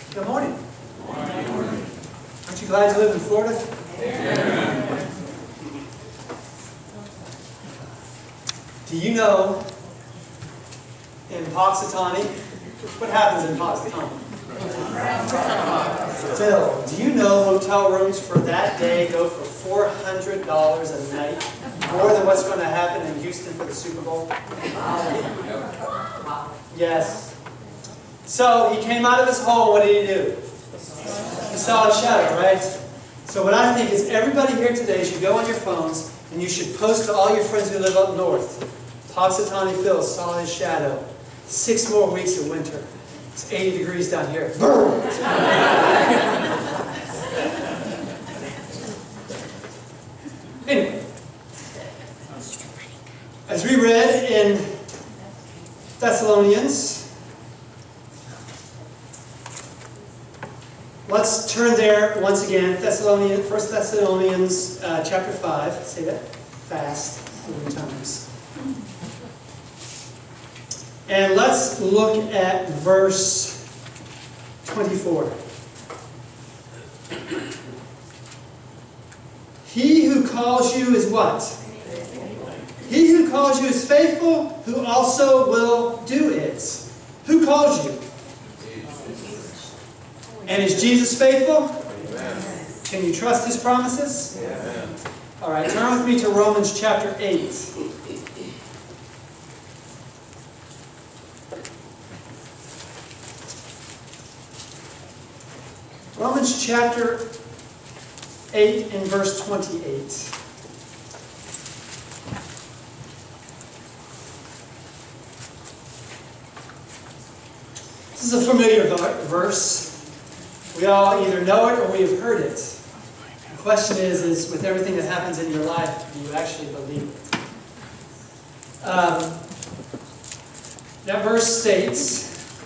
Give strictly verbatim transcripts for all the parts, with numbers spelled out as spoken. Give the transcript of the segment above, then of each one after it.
Good morning. Good morning. Aren't you glad to live in Florida? Amen. Do you know in Poxitani, what happens in Poxitani? Phil, do you know hotel rooms for that day go for four hundred dollars a night? More than what's going to happen in Houston for the Super Bowl? Yes. So he came out of his hole, what did he do? He saw a shadow, right? So what I think is everybody here today should go on your phones and you should post to all your friends who live up north. Poxitani Phil saw his shadow. Six more weeks of winter. It's eighty degrees down here. Boom! Anyway, as we read in Thessalonians, let's turn there once again. Thessalonians, First Thessalonians uh, chapter five. Say that fast three times. And let's look at verse twenty-four. He who calls you is what? He who calls you is faithful, who also will do it. Who calls you? And is Jesus faithful? Amen. Can you trust His promises? Amen. All right, turn with me to Romans chapter eight. Romans chapter eight and verse twenty-eight. This is a familiar verse. We all either know it or we have heard it. The question is, is with everything that happens in your life, do you actually believe it? Um, that verse states,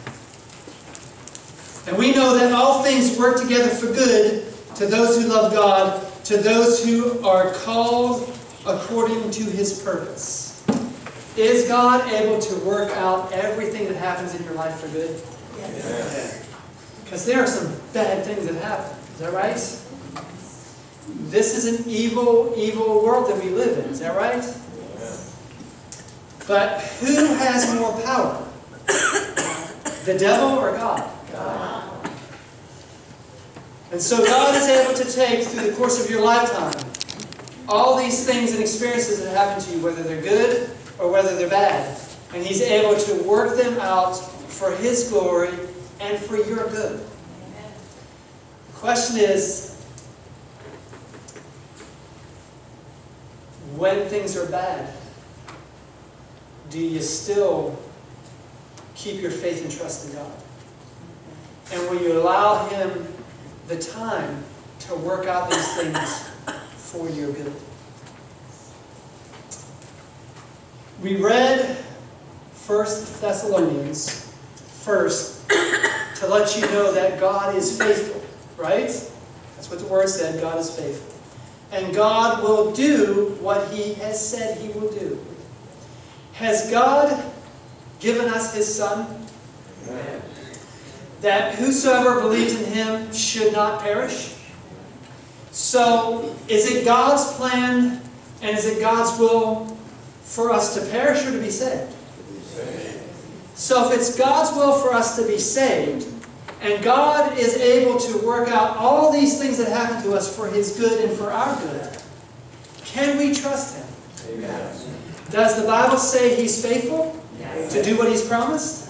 and we know that all things work together for good to those who love God, to those who are called according to His purpose. Is God able to work out everything that happens in your life for good? Yes. Because there are some bad things that happen. Is that right? This is an evil, evil world that we live in. Is that right? Yes. But who has more power? The devil or God? God. And so God is able to take, through the course of your lifetime, all these things and experiences that happen to you, whether they're good or whether they're bad. And He's able to work them out for His glory and for your good. The question is, when things are bad, do you still keep your faith and trust in God? And will you allow Him the time to work out these things for your good? We read First Thessalonians first to let you know that God is faithful, right? That's what the Word said, God is faithful. And God will do what He has said He will do. Has God given us His Son? Amen. That whosoever believes in Him should not perish? So, is it God's plan and is it God's will for us to perish or to be saved? So if it's God's will for us to be saved, and God is able to work out all these things that happen to us for His good and for our good, can we trust Him? Amen. Does the Bible say He's faithful to do what He's promised?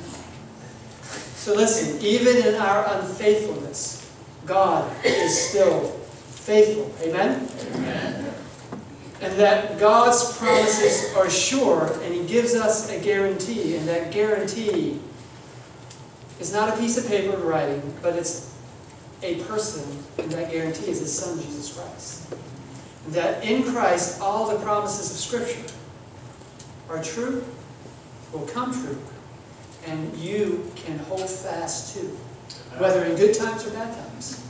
So listen, even in our unfaithfulness, God is still faithful. Amen? Amen. And that God's promises are sure, and He gives us a guarantee, and that guarantee is not a piece of paper writing, but it's a person, and that guarantee is His Son, Jesus Christ. That in Christ, all the promises of Scripture are true, will come true, and you can hold fast to, whether in good times or bad times.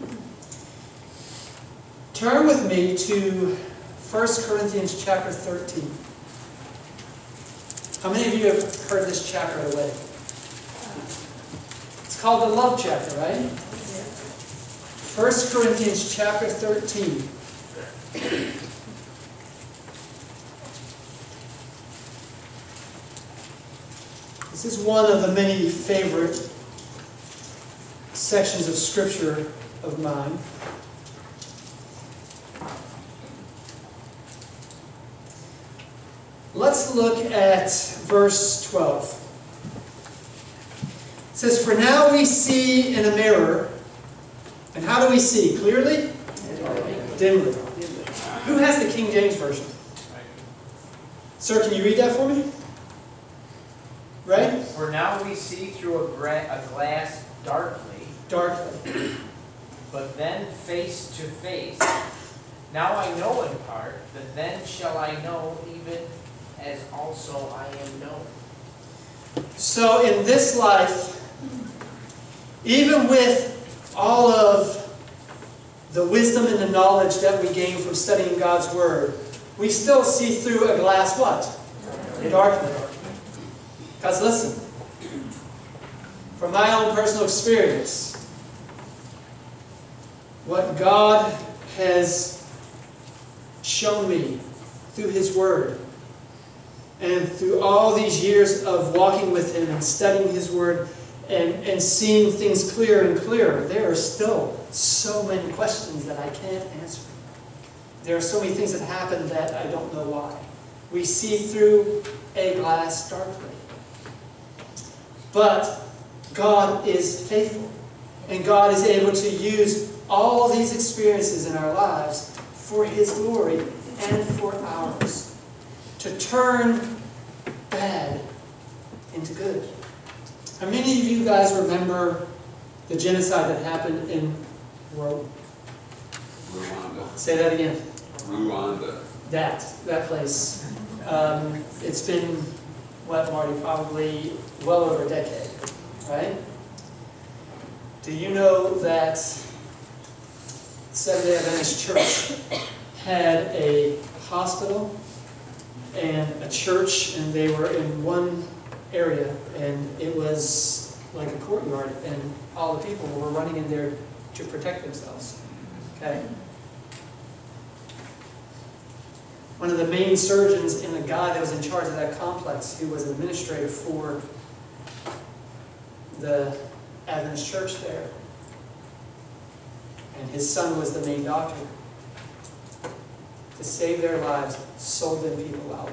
Turn with me to First Corinthians chapter thirteen. How many of you have heard this chapter already? It's It's called the love chapter, right? First Corinthians chapter thirteen. This is one of the many favorite sections of Scripture of mine. Let's look at verse twelve. It says, "For now we see in a mirror," and how do we see? Clearly? Dimly. Who has the King James Version? Sir, can you read that for me? Right? For now we see through a, gra a glass darkly, Darkly. but then face to face. Now I know in part, but then shall I know even as also I am known. So in this life, even with all of the wisdom and the knowledge that we gain from studying God's Word, we still see through a glass what? Darkly. Because listen, from my own personal experience, what God has shown me through His Word, and through all these years of walking with Him and studying His Word and, and seeing things clearer and clearer, there are still so many questions that I can't answer. There are so many things that happen that I don't know why. We see through a glass darkly. But God is faithful. And God is able to use all these experiences in our lives for His glory and for ours. To turn bad into good. How many of you guys remember the genocide that happened in Rwanda? Rwanda. Say that again. Rwanda. That, that place. Um, it's been, what, Marty, probably well over a decade, right? Do you know that Seventh-day Adventist Church had a hospital and a church, and they were in one area, and it was like a courtyard, and all the people were running in there to protect themselves. Okay? One of the main surgeons and the guy that was in charge of that complex, who was an administrator for the Adventist church there, and his son was the main doctor, to save their lives, sold them people out.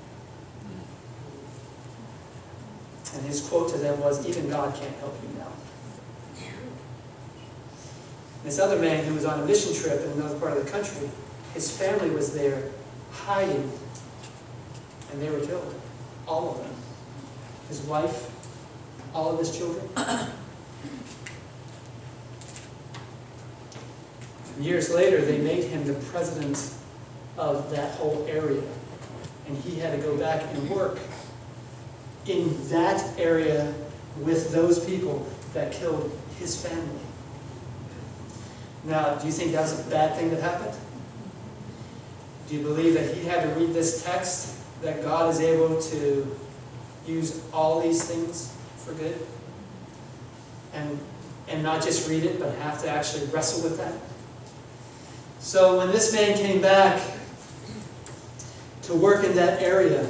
And his quote to them was, "Even God can't help you now." This other man who was on a mission trip in another part of the country, his family was there hiding, and they were killed. All of them. His wife, all of his children. And years later, they made him the president of that whole area. And he had to go back and work in that area with those people that killed his family. Now, do you think that was a bad thing that happened? Do you believe that he had to read this text, that God is able to use all these things for good? And, and not just read it, but have to actually wrestle with that? So when this man came back to work in that area,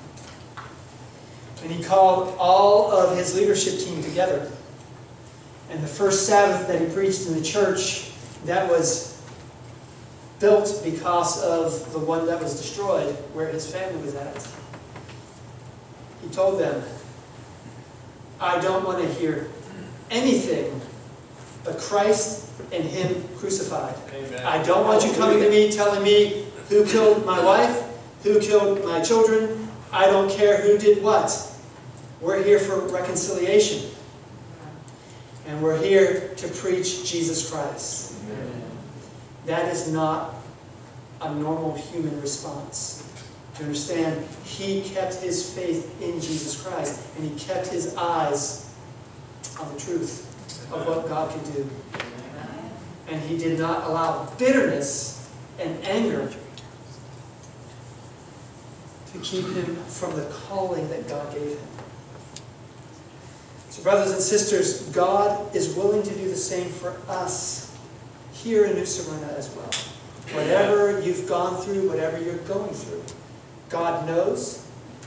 and he called all of his leadership team together, and the first Sabbath that he preached in the church, that was built because of the one that was destroyed, where his family was at. He told them, "I don't want to hear anything but Christ and Him crucified. Amen. I don't want you coming to me telling me who killed my wife, who killed my children. I don't care who did what. We're here for reconciliation. And we're here to preach Jesus Christ." Amen. That is not a normal human response. To understand, he kept his faith in Jesus Christ, and he kept his eyes on the truth of what God could do. And he did not allow bitterness and anger to keep him from the calling that God gave him. So brothers and sisters, God is willing to do the same for us here in New Smyrna as well. Whatever you've gone through, whatever you're going through, God knows.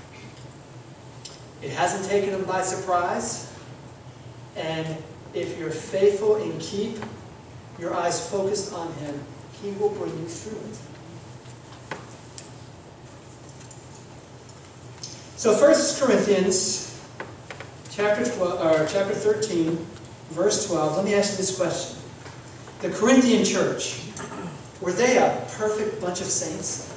It hasn't taken him by surprise. And if you're faithful and keep your eyes focused on him, he will bring you through it. So First Corinthians chapter twelve, or chapter thirteen, verse twelve. Let me ask you this question: the Corinthian church, were they a perfect bunch of saints?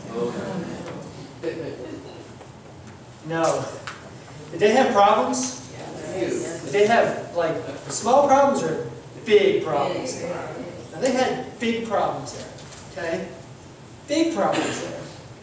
No. Did they have problems? Did they have like small problems or big problems? Now, they had big problems there. Okay, big problems there.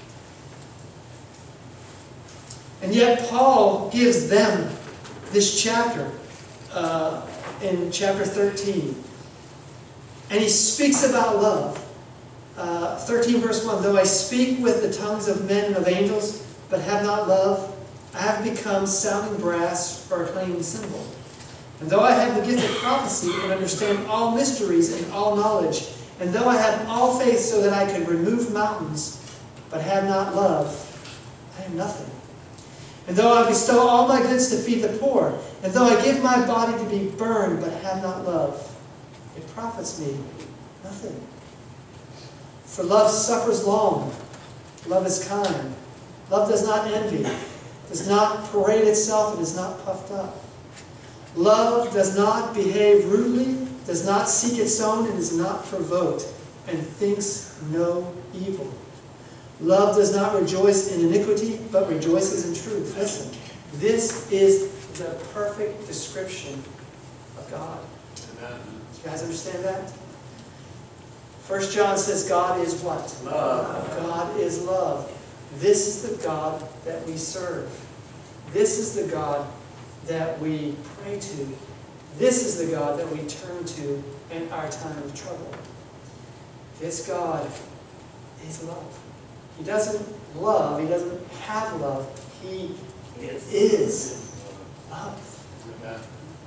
And yet Paul gives them this chapter uh, in chapter thirteen. And he speaks about love. Uh, thirteen verse one, though I speak with the tongues of men and of angels, but have not love, I have become sounding brass or a clanging cymbal. And though I have the gift of prophecy and understand all mysteries and all knowledge, and though I have all faith so that I could remove mountains, but have not love, I am nothing. And though I bestow all my goods to feed the poor, and though I give my body to be burned, but have not love, it profits me nothing. For love suffers long. Love is kind. Love does not envy, does not parade itself, and is not puffed up. Love does not behave rudely, does not seek its own, and is not provoked, and thinks no evil. Love does not rejoice in iniquity, but rejoices in truth. Listen, this is the perfect description of God. Amen. Do you guys understand that? First John says God is what? Love. God is love. This is the God that we serve. This is the God that we pray to. This is the God that we turn to in our time of trouble. This God is love. He doesn't love, he doesn't have love, he is love. Amen.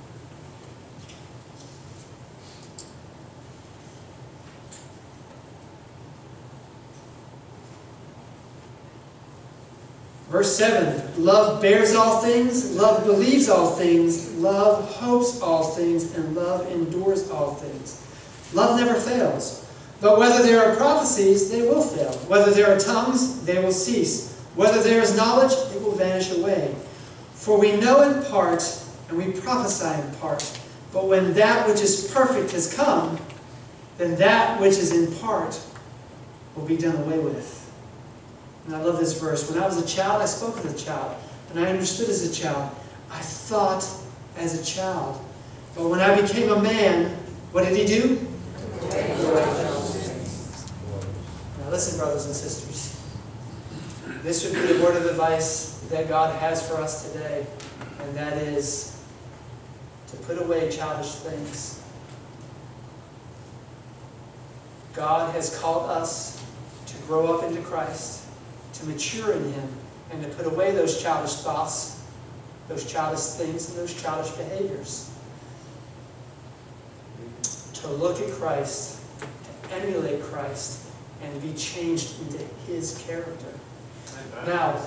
Verse seven, love bears all things, love believes all things, love hopes all things, and love endures all things. Love never fails. But whether there are prophecies, they will fail. Whether there are tongues, they will cease. Whether there is knowledge, it will vanish away. For we know in part, and we prophesy in part. But when that which is perfect has come, then that which is in part will be done away with. And I love this verse. When I was a child, I spoke as a child. And I understood as a child. I thought as a child. But when I became a man, what did he do? Now listen, brothers and sisters. This would be the word of advice that God has for us today. And that is to put away childish things. God has called us to grow up into Christ, to mature in Him, and to put away those childish thoughts, those childish things, and those childish behaviors. To look at Christ, to emulate Christ, and be changed into His character. Now,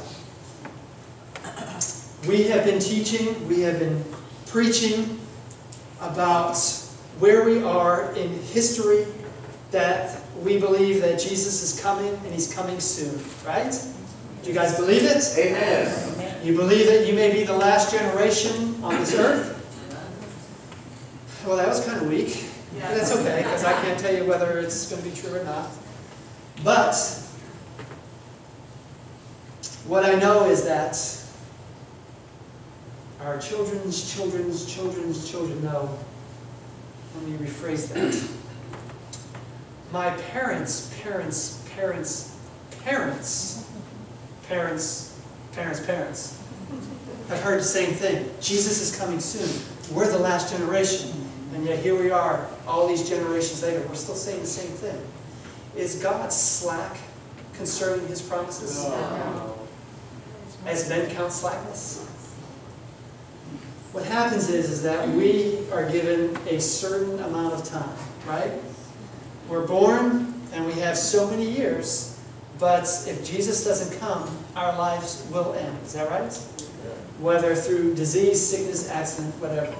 we have been teaching, we have been preaching about where we are in history, that we believe that Jesus is coming, and He's coming soon, right? Do you guys believe it? Amen. You believe that you may be the last generation on this earth? Well, that was kind of weak. But that's okay, because I can't tell you whether it's going to be true or not. But what I know is that our children's children's children's children know. Let me rephrase that. My parents, parents, parents, parents, parents, parents, parents have heard the same thing. Jesus is coming soon. We're the last generation. And yet here we are, all these generations later, we're still saying the same thing. Is God slack concerning His promises? No. As men count slackness? what happens is, is that we are given a certain amount of time, right? We're born and we have so many years, but if Jesus doesn't come, our lives will end. Is that right? Whether through disease, sickness, accident, whatever.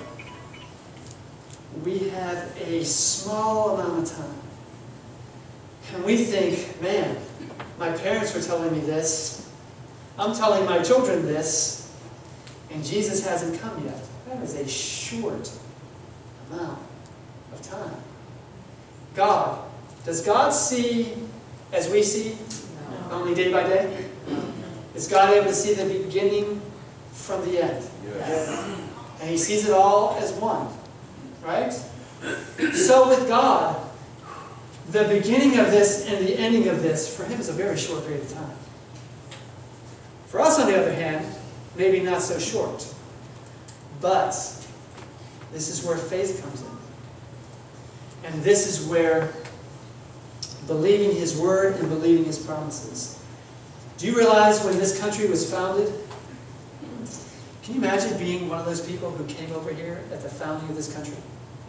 We have a small amount of time. And we think, man, my parents were telling me this, I'm telling my children this, and Jesus hasn't come yet. That is a short amount of time. God, does God see as we see? No. Only day by day? Is God able to see the beginning from the end? Yes. And He sees it all as one. Right? So with God, the beginning of this and the ending of this, for Him, is a very short period of time. For us, on the other hand, maybe not so short. But this is where faith comes in. And this is where believing His Word and believing His promises. Do you realize when this country was founded? Can you imagine being one of those people who came over here at the founding of this country?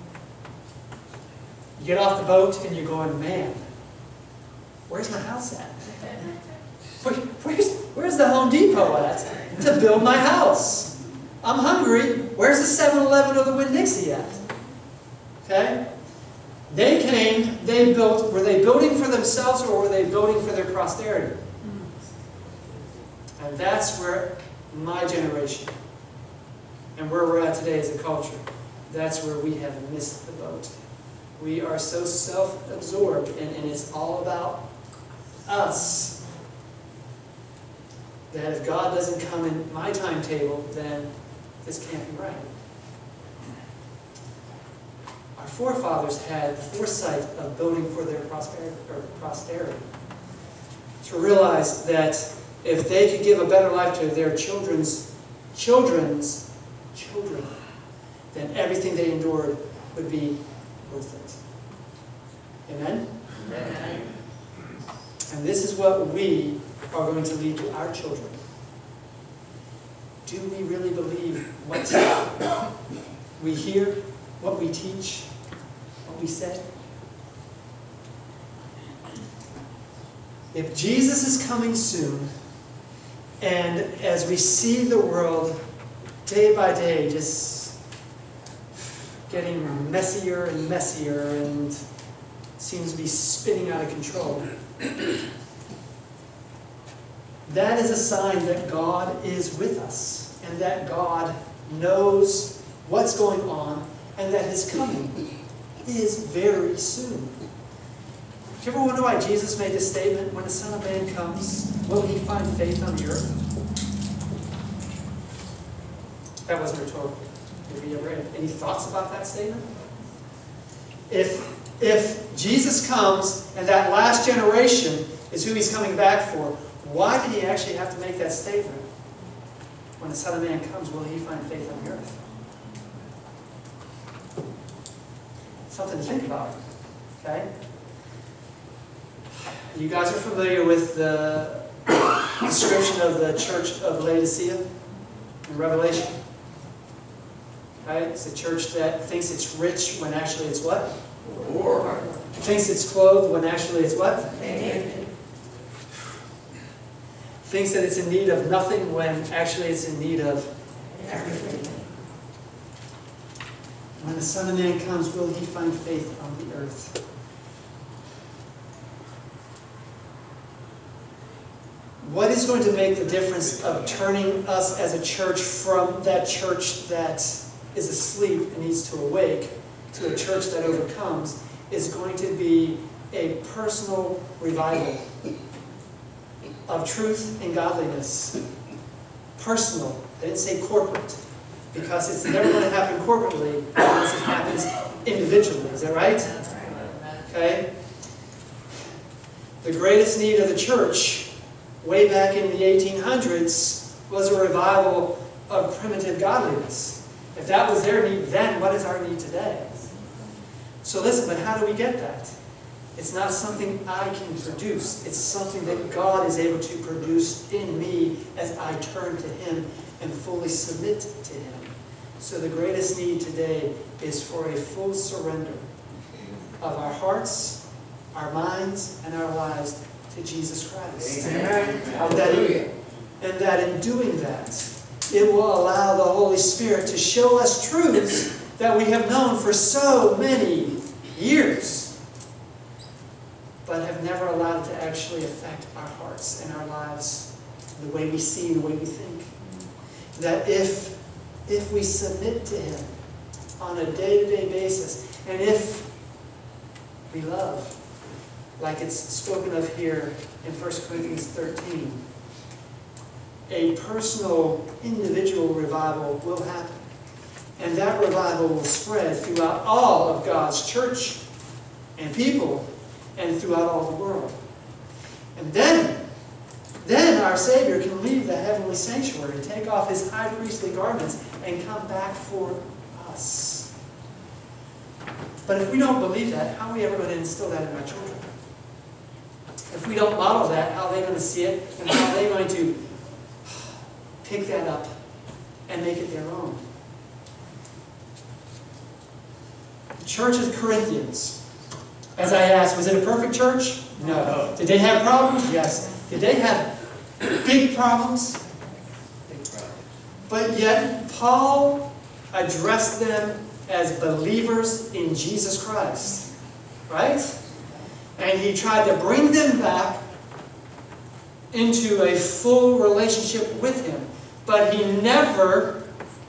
You get off the boat and you're going, man, where's my house at? Where, where's, where's the Home Depot at to build my house? I'm hungry. Where's the seven eleven or the Winn-Dixie at? Okay? They came, they built, were they building for themselves or were they building for their posterity? And that's where my generation and where we're at today as a culture, that's where we have missed the boat. We are so self-absorbed, and, and it's all about us, that if God doesn't come in my timetable, then this can't be right. Our forefathers had the foresight of building for their prosperity, or posterity, to realize that if they could give a better life to their children's children's children, then everything they endured would be worth it. Amen? Amen? And this is what we are going to leave to our children. Do we really believe what we hear, what we teach, what we say? If Jesus is coming soon, and as we see the world day by day just getting messier and messier and seems to be spinning out of control, that is a sign that God is with us and that God knows what's going on and that His coming is very soon. Do you ever wonder why Jesus made this statement, when the Son of Man comes, will He find faith on the earth? That wasn't rhetorical. Have you ever had any thoughts about that statement? If, if Jesus comes and that last generation is who He's coming back for, why did He actually have to make that statement? When the Son of Man comes, will He find faith on the earth? Something to think about. Okay? You guys are familiar with the description of the church of Laodicea in Revelation? Right? It's a church that thinks it's rich when actually it's what? Poor. Thinks it's clothed when actually it's what? Naked. Thinks that it's in need of nothing when actually it's in need of everything. When the Son of Man comes, will He find faith on the earth? What is going to make the difference of turning us as a church from that church that is asleep and needs to awake to a church that overcomes is going to be a personal revival of truth and godliness. Personal. I didn't say corporate, because it's never going to happen corporately unless it happens individually. Is that right? Okay? The greatest need of the church way back in the eighteen hundreds was a revival of primitive godliness. If that was their need then, what is our need today? So listen, but how do we get that? It's not something I can produce. It's something that God is able to produce in me as I turn to Him and fully submit to Him. So the greatest need today is for a full surrender of our hearts, our minds, and our lives to Jesus Christ. Amen. And that, in, and that in doing that, it will allow the Holy Spirit to show us truths that we have known for so many years, but have never allowed to actually affect our hearts and our lives, the way we see, the way we think. That if, if we submit to Him on a day-to-day basis, and if we love, like it's spoken of here in First Corinthians thirteen, a personal, individual revival will happen. And that revival will spread throughout all of God's church and people, and throughout all the world. And then, then our Savior can leave the heavenly sanctuary, take off His high priestly garments, and come back for us. But if we don't believe that, how are we ever going to instill that in our children? If we don't model that, how are they going to see it, and how are they going to pick that up and make it their own? The church of Corinthians, as I asked, was it a perfect church? No. Did they have problems? Yes. Did they have big problems? But yet, Paul addressed them as believers in Jesus Christ. Right? And he tried to bring them back into a full relationship with Him. But he never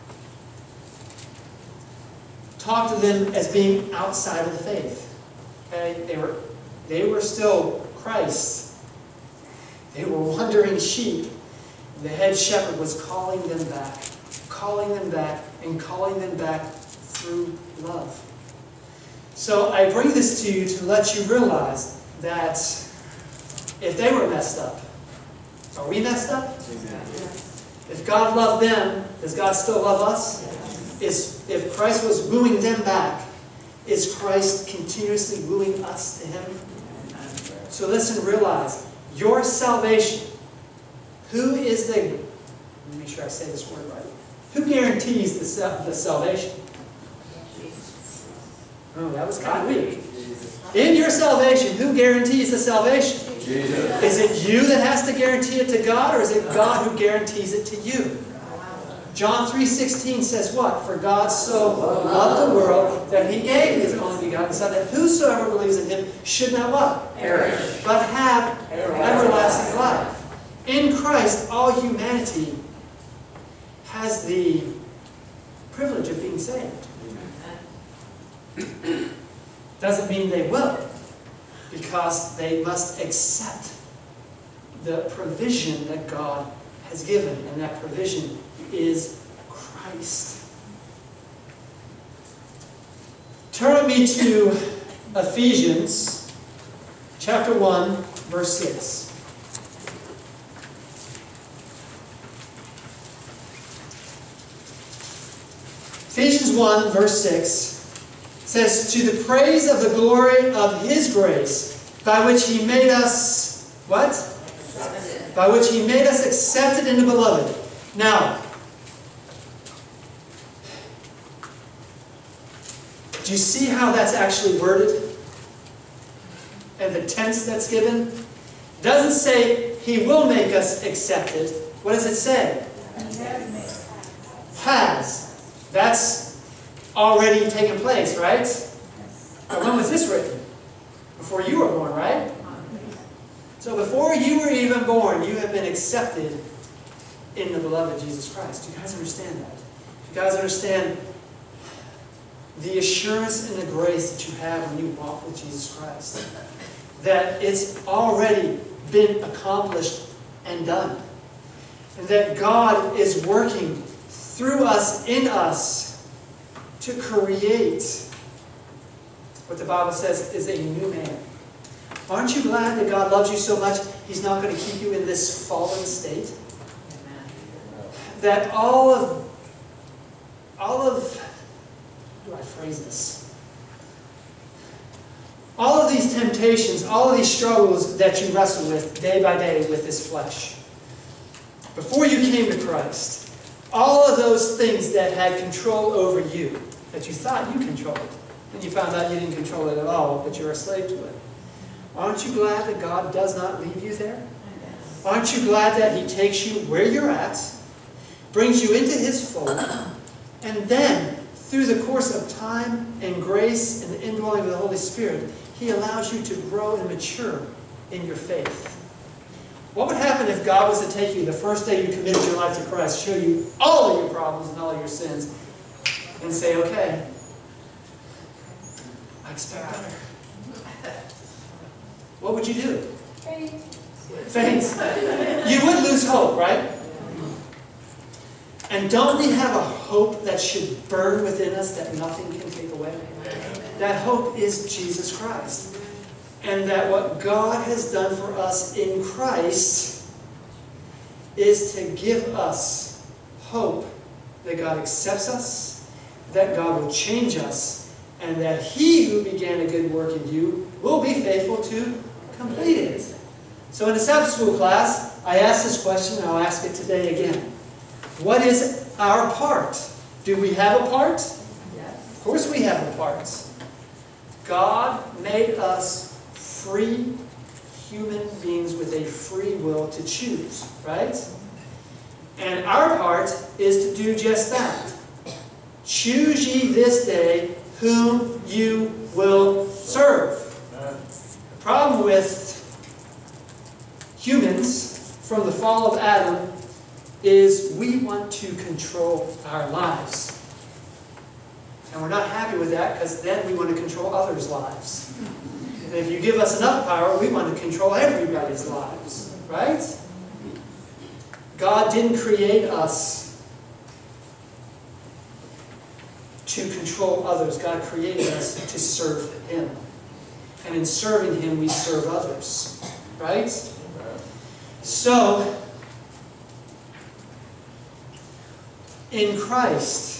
talked to them as being outside of the faith. Okay? They were, they were still Christ. They were wandering sheep. The head shepherd was calling them back, calling them back, and calling them back through love. So I bring this to you to let you realize that if they were messed up, are we messed up? If God loved them, does God still love us? Is, if Christ was wooing them back, is Christ continuously wooing us to Him? So listen, realize, your salvation, who is the, let me make sure I say this word right, who guarantees the, the salvation? Oh, that was kind of weak. In your salvation, who guarantees the salvation? Jesus. Is it you that has to guarantee it to God, or is it God who guarantees it to you? John three sixteen says what? For God so loved the world that He gave His only begotten Son, that whosoever believes in Him should not what? Perish. But have everlasting life. In Christ, all humanity has the privilege of being saved. Doesn't mean they will, because they must accept the provision that God has given, and that provision is Christ. Turn with me to Ephesians chapter one, verse six. Ephesians one, verse six says, to the praise of the glory of His grace, by which He made us, what? Accepted. By which He made us accepted in the Beloved. Now, do you see how that's actually worded? And the tense that's given? It doesn't say He will make us accepted. What does it say? Has. That's already taken place, right? But when was this written? Before you were born, right? So before you were even born, you have been accepted in the beloved Jesus Christ. Do you guys understand that? Do you guys understand the assurance and the grace that you have when you walk with Jesus Christ? That it's already been accomplished and done. And that God is working through us, in us, to create what the Bible says is a new man. Aren't you glad that God loves you so much, He's not going to keep you in this fallen state? Amen. That all of, all of, how do I phrase this? All of these temptations, all of these struggles that you wrestle with day by day with this flesh, before you came to Christ, all of those things that had control over you, that you thought you controlled, and you found out you didn't control it at all, but you're a slave to it. Aren't you glad that God does not leave you there? Aren't you glad that He takes you where you're at, brings you into His fold, and then, through the course of time and grace and the indwelling of the Holy Spirit, He allows you to grow and mature in your faith? What would happen if God was to take you the first day you committed your life to Christ, show you all of your problems and all of your sins, and say, okay, I expect better? What would you do? Faint. Faint. You would lose hope, right? And don't we have a hope that should burn within us that nothing can take away? That hope is Jesus Christ. And that what God has done for us in Christ is to give us hope that God accepts us, that God will change us, and that He who began a good work in you will be faithful to complete it. So in the Sabbath school class, I asked this question, and I'll ask it today again. What is our part? Do we have a part? Yes. Of course we have a part. God made us free human beings with a free will to choose, right? And our part is to do just that. Choose ye this day whom you will serve. The problem with humans from the fall of Adam is we want to control our lives. And we're not happy with that because then we want to control others' lives. And if you give us enough power, we want to control everybody's lives, right? God didn't create us to control others. God created us to serve Him. And in serving Him, we serve others, right? So, in Christ,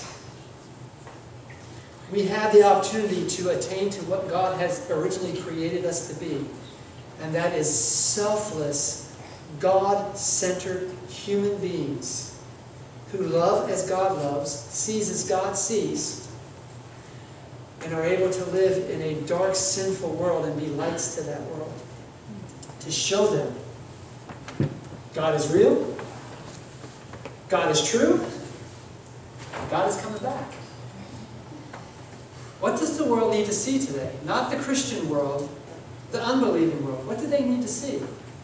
we have the opportunity to attain to what God has originally created us to be. And that is selfless, God-centered human beings who love as God loves, sees as God sees, and are able to live in a dark, sinful world and be lights to that world. To show them God is real, God is true, God is coming back. What does the world need to see today? Not the Christian world, the unbelieving world. What do they need to see?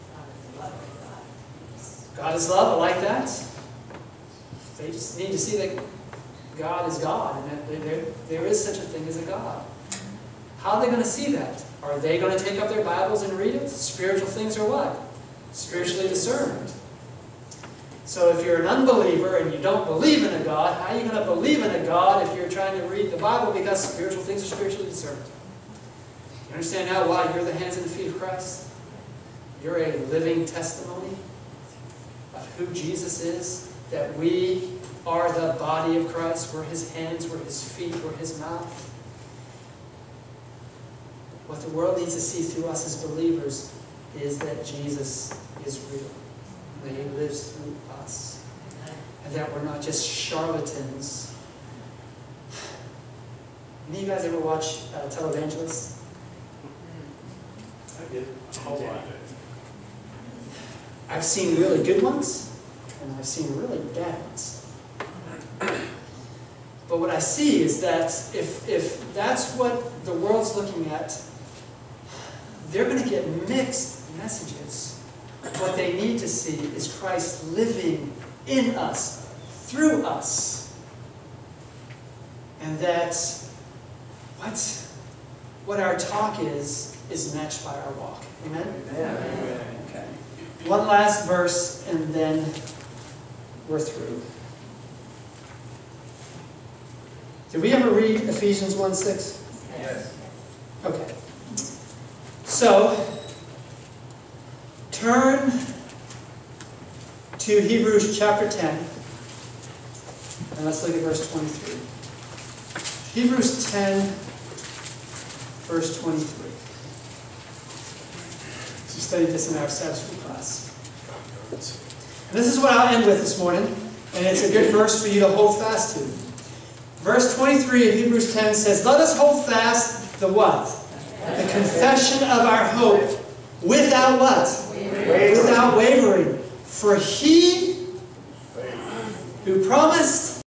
God is love, I like that. They just need to see that God is God, and that there, there is such a thing as a God. How are they going to see that? Are they going to take up their Bibles and read it? Spiritual things are what? Spiritually discerned. So if you're an unbeliever and you don't believe in a God, how are you going to believe in a God if you're trying to read the Bible? Because spiritual things are spiritually discerned. You understand now why you're the hands and the feet of Christ? You're a living testimony of who Jesus is, that we are the body of Christ. We're His hands, we're His feet, we're His mouth. What the world needs to see through us as believers is that Jesus is real. That He lives through us. And that we're not just charlatans. Any of you guys ever watch uh, televangelists? I did. A whole lot. I've seen really good ones, and I've seen really bad ones. But what I see is that if, if that's what the world's looking at, they're going to get mixed messages. What they need to see is Christ living in us, through us. And that what, what our talk is, is matched by our walk. Amen? Amen. Okay. One last verse, and then we're through. Did we ever read Ephesians one six? Yes. Okay. So, turn to Hebrews chapter ten, and let's look at verse twenty-three. Hebrews ten, verse twenty-three. We studied this in our Sabbath school class. And this is what I'll end with this morning. And it's a good verse for you to hold fast to. Verse twenty-three of Hebrews ten says, let us hold fast the what? The confession of our hope without what? Wavering. Without wavering. For he who promised